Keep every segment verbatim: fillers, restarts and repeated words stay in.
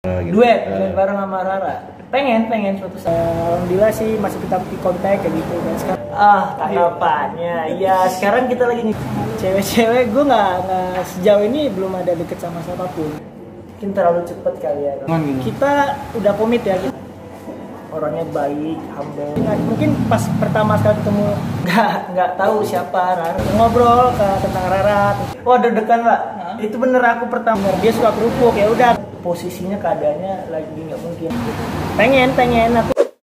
Uh, gitu. Duet, duet bareng sama Rara. Pengen, pengen suatu saat. Alhamdulillah sih masih tetap di kontak kayak gitu. Dan sekarang, ah, tanggapannya, ya sekarang kita lagi nih. Cewek-cewek gue nggak nggak sejauh ini belum ada deket sama siapapun. Mungkin terlalu cepet kali ya. Kita udah komit ya. Gitu. Orangnya baik, humble. Mungkin pas pertama sekali ketemu nggak nggak tahu siapa Rara. Ngobrol ke tentang Rara. Wah, deg-degan Pak. Huh? Itu bener aku pertama. Dia suka kerupuk, ya udah. Posisinya keadaannya lagi nggak mungkin. Pengen, pengen aku.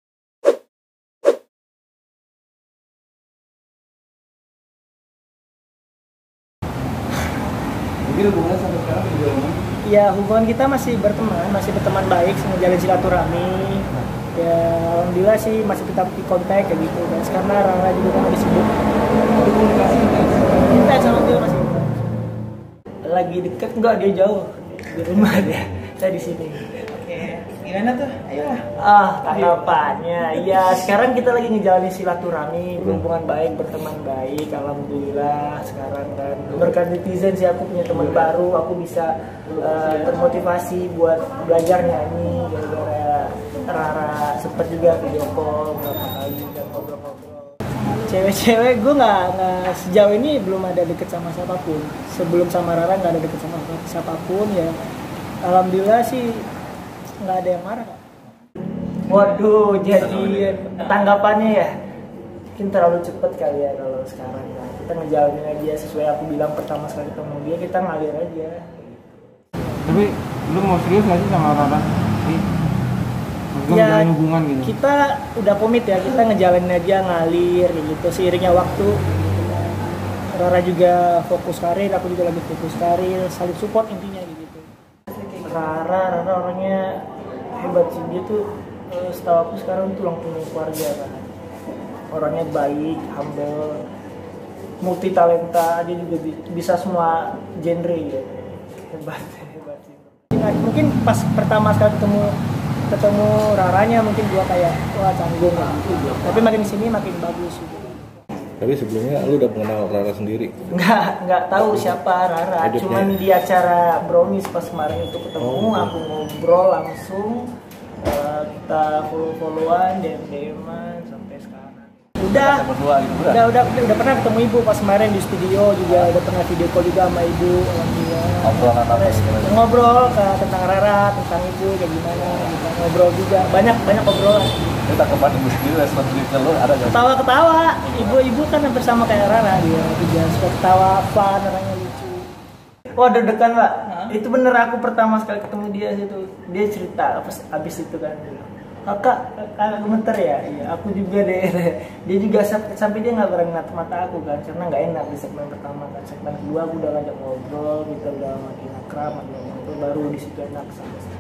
Mungkin hubungan sampai sekarang juga gimana? Ya hubungan kita masih berteman, masih berteman baik, menjalin silaturahmi. Ya alhamdulillah sih masih tetap di kontak kayak gitu. Dan sekarang Rara juga kan lagi sibuk. Kita sama dia masih lagi deket, enggak dia jauh di rumah dia. Saya di sini. Oke, gimana tuh? Ayolah. Ah, tanggapannya. Ya, sekarang kita lagi ngejalanin silaturahmi, berhubungan baik, berteman baik. Alhamdulillah sekarang kan berkat netizen sih aku punya teman baru, aku bisa uh, termotivasi buat belajar nyanyi gara-gara Rara sempet juga video call berapa kali dan ngobrol-ngobrol. Cewek-cewek gue nggak nggak sejauh ini belum ada deket sama siapapun. Sebelum sama Rara nggak ada deket sama siapapun ya. Alhamdulillah sih nggak ada yang marah. Waduh, jadi tanggapannya ya mungkin terlalu cepet kali ya kalau sekarang ya. Kita ngejalanin aja sesuai aku bilang pertama sekali ketemu dia, kita ngalir aja. Tapi lu mau serius nggak sih sama Rara? Ya, hubungan gitu. Kita udah komit ya, kita ngejalanin aja ngalir gitu seiringnya waktu. Rara juga fokus karir, aku juga lagi fokus karir, saling support intinya gitu. Rara, Rara orangnya hebat sih, dia tuh eh, setahu aku sekarang tulang punggung keluarga kan. Orangnya baik, humble, multi talenta, dia juga bisa semua genre ya. Hebat, hebat sih. Mungkin pas pertama sekali ketemu ketemu Raranya mungkin gua kayak wah canggung gitu. Tapi makin kesini makin bagus gitu. Tapi sebelumnya lu udah mengenal Rara sendiri? Nggak, nggak tahu siapa Rara. Hidupnya. Cuman di acara Brownies pas kemarin itu ketemu, oh, aku ngobrol langsung, uh, kita follow-followan, D M-D M-an sampai sekarang. Udah, berdua, gitu, udah, udah, udah, udah pernah ketemu ibu pas kemarin di studio juga, udah pernah video call juga sama ibu. Ngobrol apa? Ngobrol ke, tentang Rara, tentang ibu kayak gimana, kita ngobrol juga, banyak banyak obrolan. Kita kemarin ibu sendiri respon Twitter lu ada nggak? Ketawa-ketawa, ibu-ibu kan hampir sama kayak Rara dia, dia suka ketawa, fun, orangnya lucu. Wah, deg-degan Pak. Huh? Itu bener aku pertama sekali ketemu dia situ, dia cerita abis, abis itu kan, kakak, kakak gemeter ya, iya, aku juga deh. Dia juga sampai dia nggak berani natap mata aku kan, karena nggak enak di segmen pertama kan. Segmen kedua aku udah ngajak ngobrol, kita udah makin akrab, makin ngobrol, baru di situ enak sampai sekarang.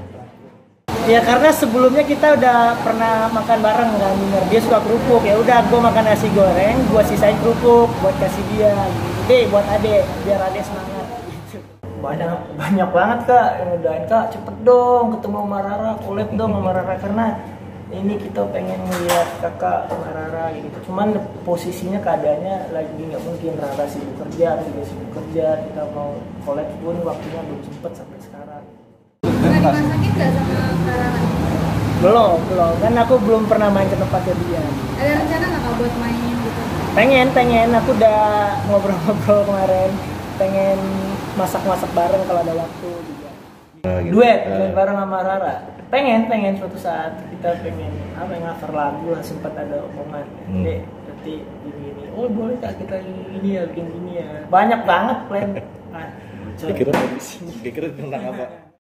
Ya karena sebelumnya kita udah pernah makan bareng kan, bener. Dia suka kerupuk, ya udah gue makan nasi goreng, gue sisain kerupuk buat kasih dia, gitu. Deh buat Ade, biar Ade semangat. Gitu. Banyak banyak banget Kak yang udahin, Kak cepet dong ketemu sama Rara, collab dong sama Rara karena ini kita pengen melihat kakak sama Rara gitu. Cuman posisinya keadaannya lagi nggak mungkin, Rara sibuk kerja, juga sibuk kerja, kita mau collab pun waktunya belum sempet sampai sekarang. Pernah dimasakin nggak sama Rara? Belum, belum. Kan aku belum pernah main ke tempatnya dia. Ada rencana nggak buat main gitu? Pengen, pengen. Aku udah ngobrol-ngobrol kemarin. Pengen masak-masak bareng kalau ada waktu juga. Uh, gitu. Duet, uh. duet bareng sama Rara. Pengen, pengen suatu saat kita pengen apa yang cover lagu lah, sempat ada omongan. Hmm. Dek, nanti gini-gini. Oh boleh Kak kita ini ya, bikin gini ya. Banyak banget plan. Nah, kira-kira kira-kira tentang apa?